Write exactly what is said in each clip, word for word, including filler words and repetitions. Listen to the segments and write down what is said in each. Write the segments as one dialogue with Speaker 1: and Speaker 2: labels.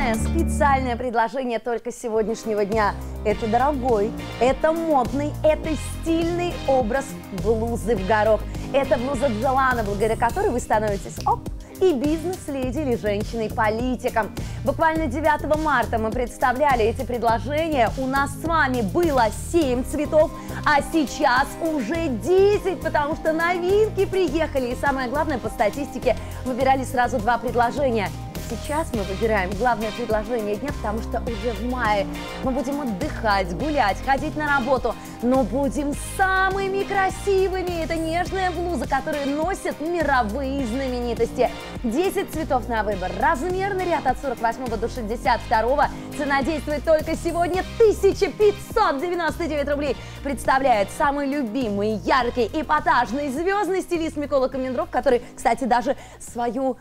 Speaker 1: Главное специальное предложение только сегодняшнего дня. Это дорогой, это модный, это стильный образ блузы в горох. Это блуза Джоанна, благодаря которой вы становитесь оп, и бизнес-леди или женщиной-политиком. Буквально девятого марта мы представляли эти предложения. У нас с вами было семь цветов, а сейчас уже десять, потому что новинки приехали. И самое главное, по статистике выбирали сразу два предложения. Сейчас мы выбираем главное предложение дня, потому что уже в мае мы будем отдыхать, гулять, ходить на работу, но будем самыми красивыми. Это нежная блуза, которую носят мировые знаменитости. десять цветов на выбор, размерный ряд от сорок восьмого до шестьдесят второго. Цена действует только сегодня тысяча пятьсот девяносто девять рублей. Представляет самый любимый, яркий, эпатажный, звездный стилист Микола Комендров, который, кстати, даже свою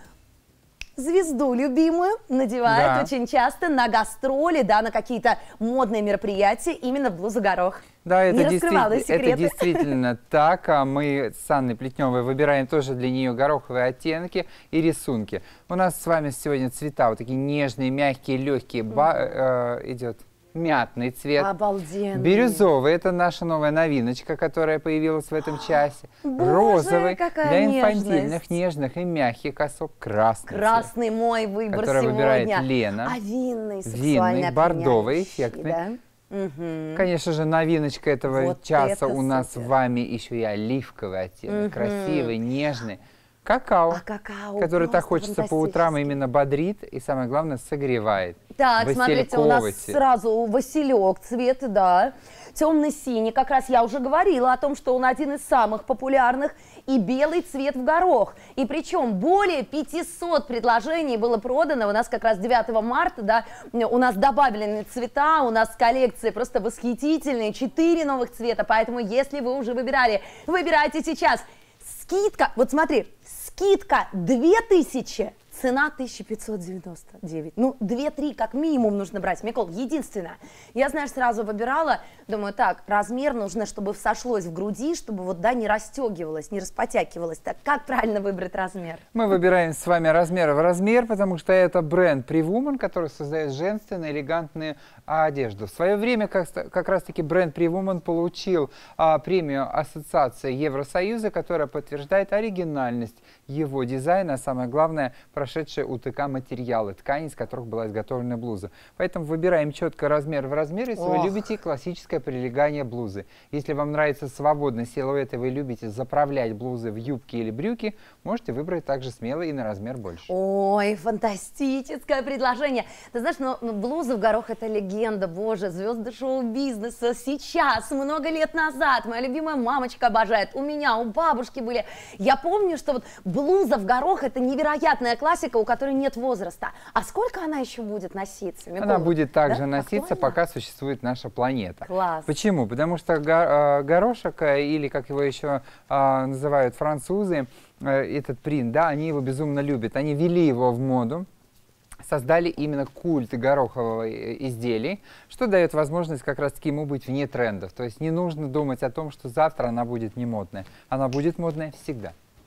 Speaker 1: звезду любимую надевает да. очень часто на гастроли, да, на какие-то модные мероприятия именно в блузу-горох.
Speaker 2: Да, это,
Speaker 1: Не
Speaker 2: действительно,
Speaker 1: это
Speaker 2: действительно так. А мы с Анной Плетневой выбираем тоже для нее гороховые оттенки и рисунки. У нас с вами сегодня цвета вот такие нежные, мягкие, легкие. Ба э, идет мятный цвет.
Speaker 1: Обалденный.
Speaker 2: Бирюзовый — это наша новая новиночка, которая появилась в этом часе.
Speaker 1: Боже,
Speaker 2: розовый
Speaker 1: какая
Speaker 2: для инфантильных,
Speaker 1: нежность.
Speaker 2: нежных и мягких особ. Красный.
Speaker 1: Красный
Speaker 2: цвет,
Speaker 1: мой выбор
Speaker 2: который
Speaker 1: сегодня.
Speaker 2: выбирает Лена.
Speaker 1: А винный,
Speaker 2: Винный, бордовый, эффектный.
Speaker 1: Да? Угу.
Speaker 2: Конечно же, новиночка этого
Speaker 1: Вот
Speaker 2: часа
Speaker 1: это
Speaker 2: у нас
Speaker 1: супер.
Speaker 2: с вами еще и оливковый оттенок.
Speaker 1: Угу.
Speaker 2: Красивый, нежный. Какао,
Speaker 1: а какао
Speaker 2: который так хочется по утрам, именно бодрит и, самое главное, согревает.
Speaker 1: Так, смотрите, у нас
Speaker 2: цвет.
Speaker 1: сразу василек цвет, да. Темно-синий, как раз я уже говорила о том, что он один из самых популярных, и белый цвет в горох. И причем более пятисот предложений было продано у нас как раз девятого марта, да, у нас добавлены цвета, у нас коллекции просто восхитительные, четыре новых цвета, поэтому если вы уже выбирали, выбирайте сейчас. Скидка, вот смотри, скидка две тысячи, цена тысяча пятьсот девяносто девять. Ну, две-три как минимум нужно брать. Микол, единственное, я, знаешь, сразу выбирала, думаю, так, размер нужно, чтобы сошлось в груди, чтобы вот, да, не расстегивалось, не распотякивалось. Так, как правильно выбрать размер?
Speaker 2: Мы выбираем с вами размер в размер, потому что это бренд Prewoman, который создает женственную, элегантную одежду. В свое время как, как раз-таки бренд Prewoman получил а, премию Ассоциации Евросоюза, которая подтверждает оригинальность его дизайна, а самое главное, прошедшие УТК материалы, ткани, из которых была изготовлена блуза. Поэтому выбираем четко размер в размер, если Ох. вы любите классическое прилегание блузы. Если вам нравится свободный силуэт и вы любите заправлять блузы в юбки или брюки, можете выбрать также смело и на размер больше.
Speaker 1: Ой, фантастическое предложение. Ты знаешь, ну, ну блуза в горох — это легенда, боже, звезды шоу-бизнеса. Сейчас, много лет назад, моя любимая мамочка обожает, у меня, у бабушки были. Я помню, что вот блуза в горох — это невероятная классика, у которой нет возраста. А сколько она еще будет носиться? Микола?
Speaker 2: Она будет также
Speaker 1: да?
Speaker 2: носиться,
Speaker 1: Актуально?
Speaker 2: пока существует наша планета.
Speaker 1: Класс.
Speaker 2: Почему? Потому что горошек, или как его еще а, называют французы, этот принт, да, они его безумно любят. Они ввели его в моду, создали именно культ горохового изделий, что дает возможность как раз-таки ему быть вне трендов. То есть не нужно думать о том, что завтра она будет не модная. Она будет модная всегда.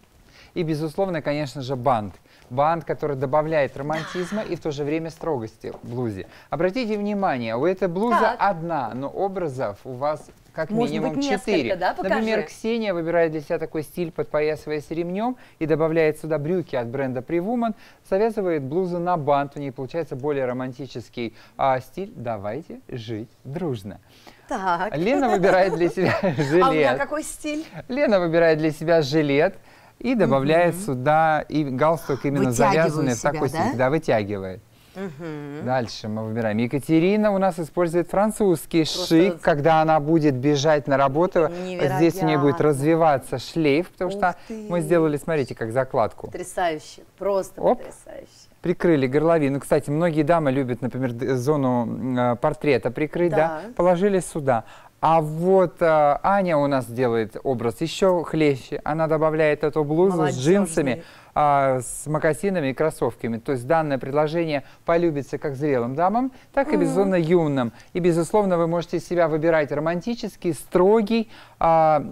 Speaker 2: И, безусловно, конечно же, бант. Бант, который добавляет романтизма и в то же время строгости в блузе. Обратите внимание, у этой блузы так. одна, но образов у вас как
Speaker 1: Может
Speaker 2: минимум
Speaker 1: быть,
Speaker 2: четыре.
Speaker 1: Да?
Speaker 2: Например, Ксения выбирает для себя такой стиль, подпоясываясь ремнем, и добавляет сюда брюки от бренда Prewoman, завязывает блузу на бант, у нее получается более романтический а, стиль. Давайте жить дружно.
Speaker 1: Так.
Speaker 2: Лена выбирает для себя жилет.
Speaker 1: А у меня какой стиль?
Speaker 2: Лена выбирает для себя жилет и добавляет угу. сюда и галстук именно завязанный в такой стиль, да, вытягивает. Угу. Дальше мы выбираем. Екатерина у нас использует французский Просто шик, когда она будет бежать на работу. Невероятно. Здесь у нее будет развиваться шлейф, потому Ух что ты. мы сделали, смотрите, как закладку.
Speaker 1: Потрясающе, просто Оп. потрясающе.
Speaker 2: Прикрыли горловину. Кстати, многие дамы любят, например, зону э, портрета прикрыть, да. да, положили сюда. А вот э, Аня у нас делает образ еще хлеще. Она добавляет эту блузу Молодежный. с джинсами, э, с мокасинами и кроссовками. То есть данное предложение полюбится как зрелым дамам, так и, безусловно, юным. И, безусловно, вы можете себя выбирать романтический, строгий, э,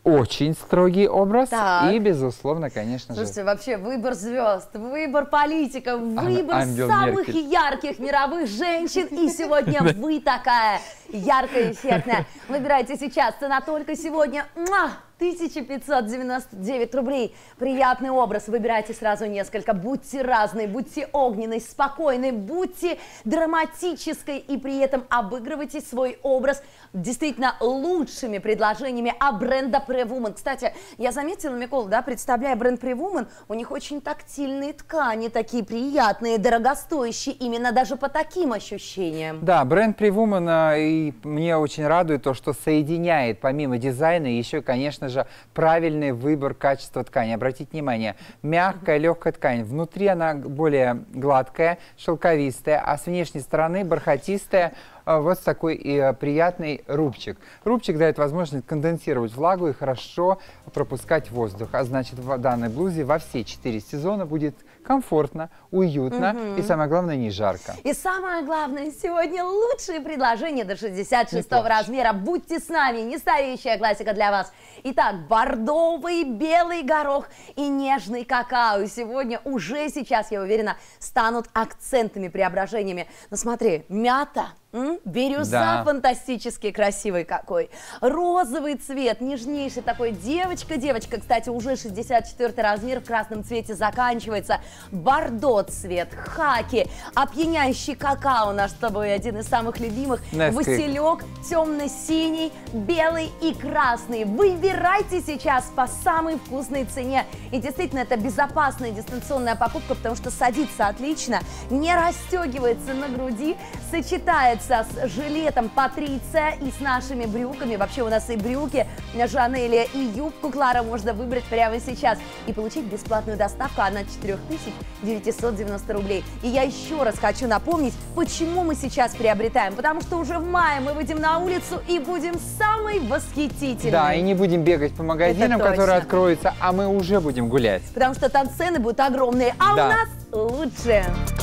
Speaker 2: очень строгий образ
Speaker 1: Так.
Speaker 2: и, безусловно, конечно же...
Speaker 1: Слушайте, вообще выбор звезд, выбор политиков, выбор
Speaker 2: Ангела
Speaker 1: самых
Speaker 2: Меркель.
Speaker 1: ярких мировых женщин. И сегодня вы такая яркая, эффектная. Выбирайте сейчас. Цена только сегодня тысяча пятьсот девяносто девять рублей. Приятный образ. Выбирайте сразу несколько. Будьте разной, будьте огненной, спокойной, будьте драматической и при этом обыгрывайте свой образ действительно лучшими предложениями от бренда Prewoman. Кстати, я заметила, Микола, да, представляя бренд Prewoman, у них очень тактильные ткани, такие приятные, дорогостоящие, именно даже по таким ощущениям.
Speaker 2: Да, бренд Prewoman, а, и мне очень радует то, что соединяет помимо дизайна еще, конечно же, правильный выбор качества ткани. Обратите внимание, мягкая, легкая ткань. Внутри она более гладкая, шелковистая, а с внешней стороны бархатистая. Вот такой и приятный рубчик. Рубчик дает возможность конденсировать влагу и хорошо пропускать воздух. А значит, в данной блузе во все четыре сезона будет комфортно, уютно и, самое главное, не жарко.
Speaker 1: И самое главное, сегодня лучшие предложения до шестьдесят шестого размера. Будьте с нами, не стареющая классика для вас. Итак, бордовый, белый горох и нежный какао. Сегодня уже сейчас, я уверена, станут акцентными преображениями. Но смотри, мята. М? Бирюза
Speaker 2: Да.
Speaker 1: фантастически красивый какой. Розовый цвет, нежнейший такой. Девочка-девочка, кстати, уже шестьдесят четвёртый размер в красном цвете заканчивается. Бордо цвет, хаки, опьяняющий какао, наш с тобой один из самых любимых.
Speaker 2: Несквик.
Speaker 1: Василек, темно-синий, белый и красный. Выбирайте сейчас по самой вкусной цене. И действительно, это безопасная дистанционная покупка, потому что садится отлично, не расстегивается на груди, сочетается с жилетом Патриция и с нашими брюками. Вообще у нас и брюки Жанеля, и юбку Клара можно выбрать прямо сейчас и получить бесплатную доставку на четыре тысячи девятьсот девяносто рублей. И я еще раз хочу напомнить, почему мы сейчас приобретаем. Потому что уже в мае мы выйдем на улицу и будем самой восхитительной.
Speaker 2: Да, и не будем бегать по магазинам,
Speaker 1: Это
Speaker 2: которые
Speaker 1: точно.
Speaker 2: откроются, а мы уже будем гулять.
Speaker 1: Потому что там цены будут огромные, а
Speaker 2: Да.
Speaker 1: у нас лучше.